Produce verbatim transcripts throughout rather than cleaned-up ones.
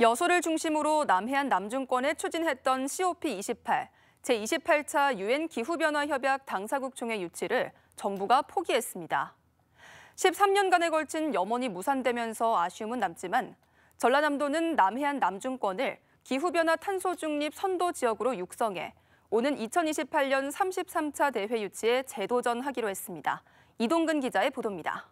여수를 중심으로 남해안 남중권에 추진했던 씨오피 이십팔, 제이십팔 차 유엔 기후변화협약 당사국 총회 유치를 정부가 포기했습니다. 십삼 년간에 걸친 염원이 무산되면서 아쉬움은 남지만 전라남도는 남해안 남중권을 기후변화 탄소 중립 선도 지역으로 육성해 오는 이천이십팔 년 삼십삼 차 대회 유치에 재도전하기로 했습니다. 이동근 기자의 보도입니다.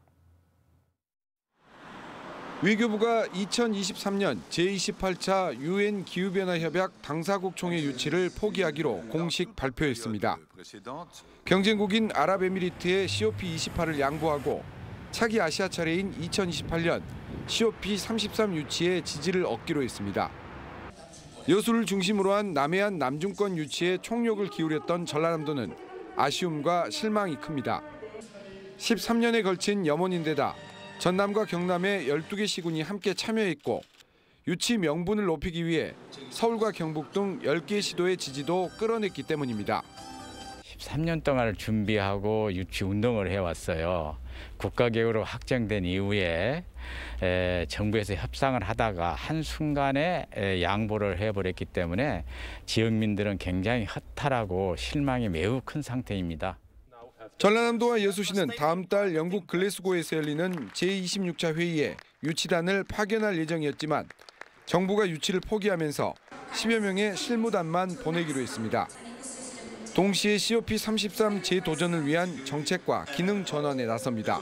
외교부가 이천이십삼 년 제이십팔 차 유엔 기후변화협약 당사국 총회 유치를 포기하기로 공식 발표했습니다. 경쟁국인 아랍에미리트의 씨오피 이십팔을 양보하고 차기 아시아 차례인 이천이십팔 년 씨오피 삼십삼 유치에 지지를 얻기로 했습니다. 여수를 중심으로 한 남해안 남중권 유치에 총력을 기울였던 전라남도는 아쉬움과 실망이 큽니다. 십삼 년에 걸친 염원인데다 전남과 경남의 열두 개 시군이 함께 참여했고 유치 명분을 높이기 위해 서울과 경북 등 열 개 시도의 지지도 끌어냈기 때문입니다. 십삼 년 동안 준비하고 유치 운동을 해왔어요. 국가계획으로 확정된 이후에 에, 정부에서 협상을 하다가 한순간에 에, 양보를 해버렸기 때문에 지역민들은 굉장히 허탈하고 실망이 매우 큰 상태입니다. 전라남도와 여수시는 다음 달 영국 글래스고에서 열리는 제이십육 차 회의에 유치단을 파견할 예정이었지만 정부가 유치를 포기하면서 십여 명의 실무단만 보내기로 했습니다. 동시에 씨오피 삼십삼 재도전을 위한 정책과 기능 전환에 나섭니다.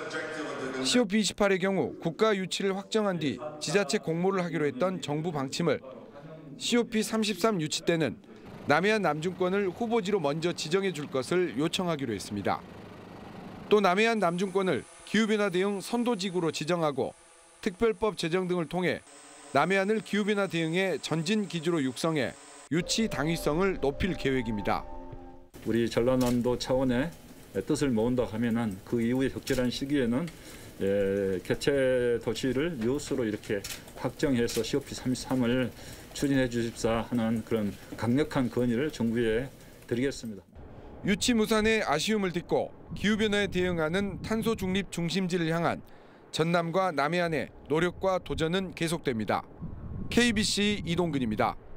씨오피 이십팔의 경우 국가 유치를 확정한 뒤 지자체 공모를 하기로 했던 정부 방침을 씨오피 삼십삼 유치 때는 남해안 남중권을 후보지로 먼저 지정해 줄 것을 요청하기로 했습니다. 또 남해안 남중권을 기후변화 대응 선도지구로 지정하고 특별법 제정 등을 통해 남해안을 기후변화 대응의 전진 기지로 육성해 유치 당위성을 높일 계획입니다. 우리 전라남도 차원의 뜻을 모은다 하면은 그 이후에 적절한 시기에는 예, 개최 도시를 여수로 이렇게 확정해서 씨오피 삼십삼을 추진해 주십사 하는 그런 강력한 건의를 정부에 드리겠습니다. 유치 무산의 아쉬움을 딛고 기후변화에 대응하는 탄소 중립 중심지를 향한 전남과 남해안의 노력과 도전은 계속됩니다. 케이비씨 이동근입니다.